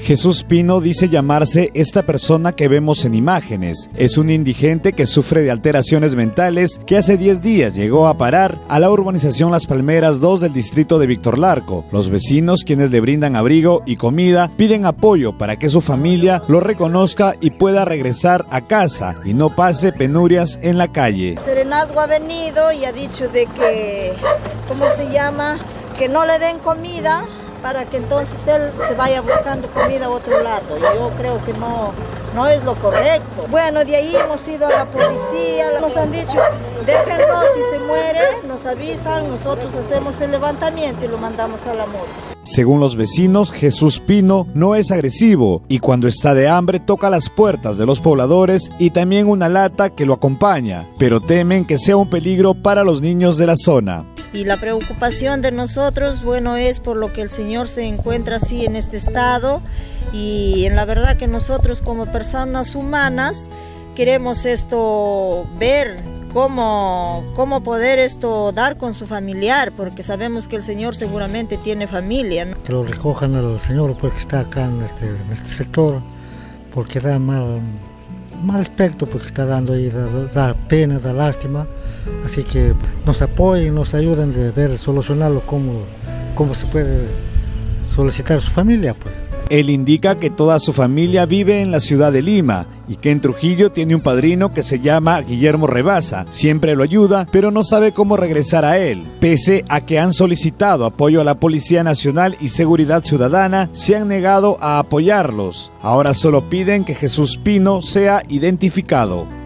Jesús Pino dice llamarse esta persona que vemos en imágenes. Es un indigente que sufre de alteraciones mentales que hace 10 días llegó a parar a la urbanización Las Palmeras 2 del distrito de Víctor Larco. Los vecinos, quienes le brindan abrigo y comida, piden apoyo para que su familia lo reconozca y pueda regresar a casa y no pase penurias en la calle. Serenazgo ha venido y ha dicho de que, ¿cómo se llama? Que no le den comida, para que entonces él se vaya buscando comida a otro lado. Yo creo que no es lo correcto. Bueno, de ahí hemos ido a la policía, nos han dicho, déjenlo, si se muere, nos avisan, nosotros hacemos el levantamiento y lo mandamos a la morgue. Según los vecinos, Jesús Pino no es agresivo y cuando está de hambre toca las puertas de los pobladores y también una lata que lo acompaña, pero temen que sea un peligro para los niños de la zona. Y la preocupación de nosotros, bueno, es por lo que el Señor se encuentra así en este estado, y en la verdad que nosotros como personas humanas queremos ver cómo poder dar con su familiar, porque sabemos que el Señor seguramente tiene familia, ¿no? Que lo recojan al Señor porque está acá en este sector, porque da mal aspecto, porque está dando ahí, da pena, da lástima. Así que nos apoyen, nos ayuden de ver, solucionarlo, cómo se puede solicitar a su familia, pues. Él indica que toda su familia vive en la ciudad de Lima y que en Trujillo tiene un padrino que se llama Guillermo Rebasa. Siempre lo ayuda, pero no sabe cómo regresar a él. Pese a que han solicitado apoyo a la Policía Nacional y Seguridad Ciudadana, se han negado a apoyarlos. Ahora solo piden que Jesús Pino sea identificado.